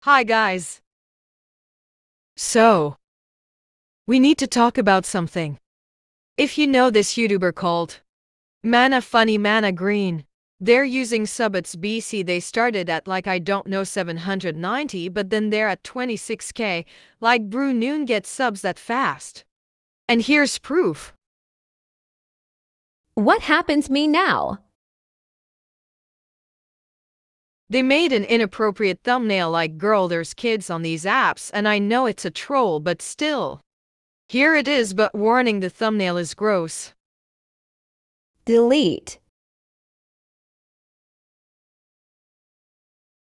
Hi guys. So, we need to talk about something. If you know this YouTuber called Mana Funny Mana Green, they're using Subbits BC. They started at like I don't know 790, but then they're at 26k. Like Brew Noon gets subs that fast. And here's proof. What happens me now? They made an inappropriate thumbnail like girl there's kids on these apps and I know it's a troll but still. Here it is, but warning, the thumbnail is gross. Delete.